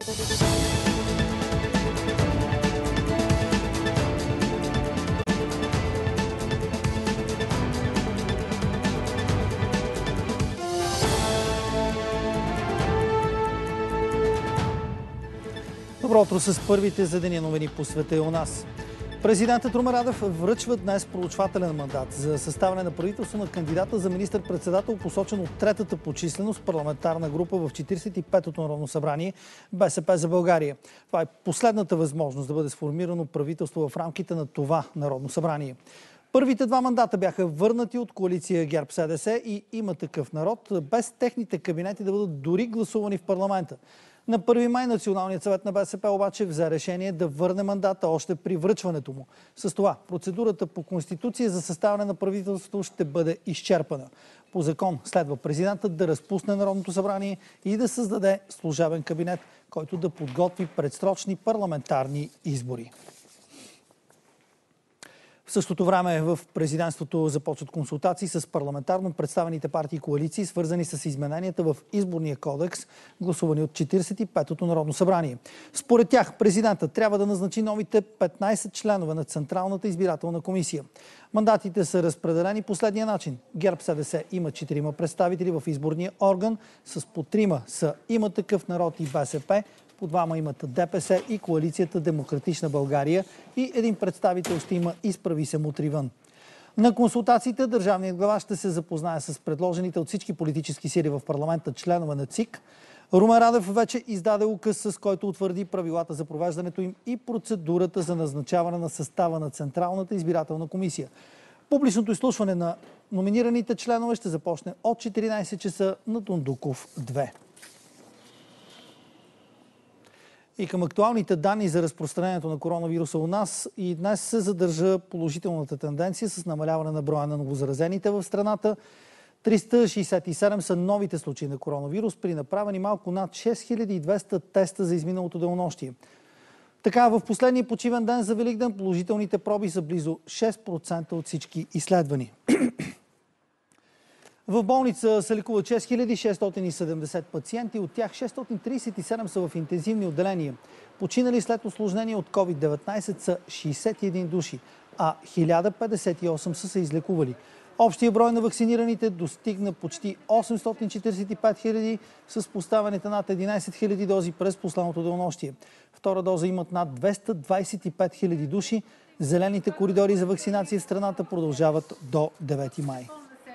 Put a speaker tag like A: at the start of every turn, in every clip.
A: Добро утро с първите за деня новини по света и у нас. Президентът Румен Радев връчва днес проучвателен мандат за съставяне на правителство на кандидата за министър-председател, посочен от третата по численост парламентарна група в 45-то Народно събрание БСП за България. Това е последната възможност да бъде сформирано правителство в рамките на това Народно събрание. Първите два мандата бяха върнати от коалиция ГЕРБ-СДС и Има такъв народ, без техните кабинети да бъдат дори гласувани в парламента. На 1 май Националният съвет на БСП обаче взе решение да върне мандата още при връчването му. С това процедурата по Конституция за съставяне на правителството ще бъде изчерпана. По закон следва президентът да разпусне Народното събрание и да създаде служебен кабинет, който да подготви предсрочни парламентарни избори. В същото време в президентството започват консултации с парламентарно представените партии и коалиции, свързани с измененията в изборния кодекс, гласувани от 45-то Народно събрание. Според тях президентът трябва да назначи новите 15 членове на Централната избирателна комисия. Мандатите са разпределени последния начин. ГЕРБ-СДС има 4 представители в изборния орган, с по 3 са Има такъв народ и БСП, по 2 имат ДПС и коалицията Демократична България и един представител ще има Изправи се мутри вън. На консултациите държавният глава ще се запознае с предложените от всички политически сили в парламента членове на ЦИК. Румен Радев вече издаде указ, с който утвърди правилата за провеждането им и процедурата за назначаване на състава на Централната избирателна комисия. Публичното изслушване на номинираните членове ще започне от 14 часа на Дондуков 2. И към актуалните данни за разпространението на коронавируса у нас и днес се задържа положителната тенденция с намаляване на броя на новозаразените в страната. 367 са новите случаи на коронавирус при направени малко над 6200 теста за изминалото денонощие. Така, в последния почивен ден за Великден положителните проби са близо 6% от всички изследвани. В болница се лекуват 6670 пациенти, от тях 637 са в интензивни отделения. Починали след усложнение от COVID-19 са 61 души, а 1058 са се излекували. Общия брой на вакцинираните достигна почти 845 хиляди с поставените над 11 хиляди дози през последното денонощие. Втора доза имат над 225 хиляди души. Зелените коридори за вакцинация в страната продължават до 9 май.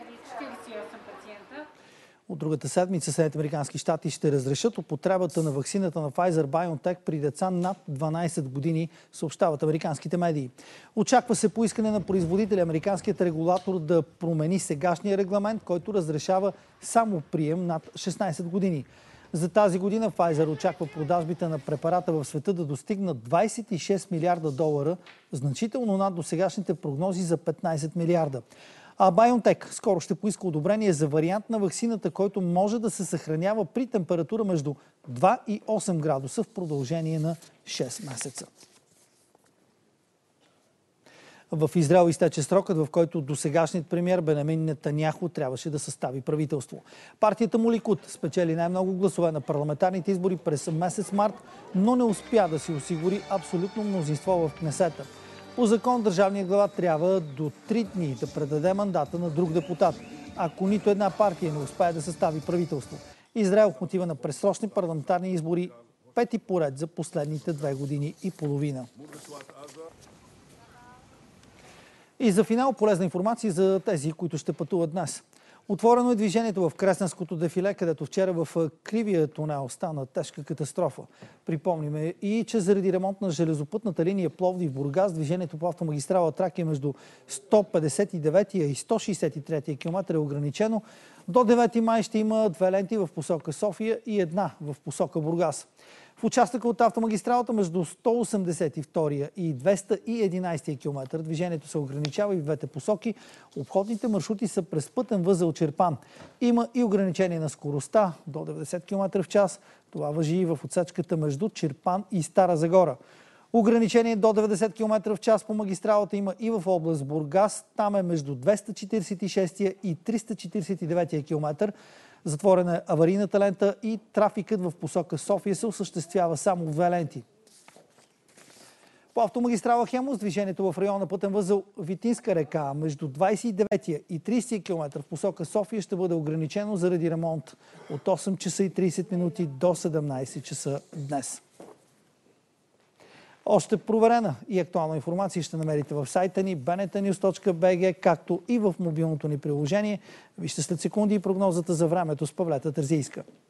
A: От другата седмица Съединените американски щати ще разрешат употребата на ваксината на Pfizer-BioNTech при деца над 12 години, съобщават американските медии. Очаква се по искане на производителя американският регулатор да промени сегашния регламент, който разрешава само прием над 16 години. За тази година Pfizer очаква продажбите на препарата в света да достигнат 26 милиарда долара, значително над досегашните прогнози за 15 милиарда. А BioNTech скоро ще поиска одобрение за вариант на ваксината, който може да се съхранява при температура между 2 и 8 градуса в продължение на 6 месеца. В Израел изтече срокът, в който досегашният премиер Бенямин Нетаняху трябваше да състави правителство. Партията му Ликуд спечели най-много гласове на парламентарните избори през месец март, но не успя да си осигури абсолютно мнозинство в Кнесета. По закон държавният глава трябва до 3 дни да предаде мандата на друг депутат, ако нито една партия не успее да състави правителство. Израел мотива на предсрочни парламентарни избори 5 поред за последните 2 години и половина. И за финал полезна информация за тези, които ще пътуват днес. Отворено е движението в Кресненското дефиле, където вчера в кривия тунел стана тежка катастрофа. Припомниме и, че заради ремонт на железопътната линия Пловдив-Бургас, движението по автомагистрала Тракия между 159-я и 163-я км е ограничено. До 9 май ще има 2 ленти в посока София и 1 в посока Бургас. В участъка от автомагистралата между 182 и 211 км движението се ограничава и в двете посоки. Обходните маршрути са през пътен възел Чирпан. Има и ограничение на скоростта до 90 км в час. Това важи и в отсечката между Чирпан и Стара Загора. Ограничение до 90 км в час по магистралата има и в област Бургас. Там е между 246 и 349 км. Затворена е аварийната лента и трафикът в посока София се осъществява само в две ленти. По автомагистрала Хемус движението в района пътен възел Витинска река между 29 и 30 км в посока София ще бъде ограничено заради ремонт от 8 часа и 30 минути до 17 часа днес. Още проверена и актуална информация ще намерите в сайта ни bnetnews.bg, както и в мобилното ни приложение. Вижте след секунди и прогнозата за времето с Павлета Терзийска.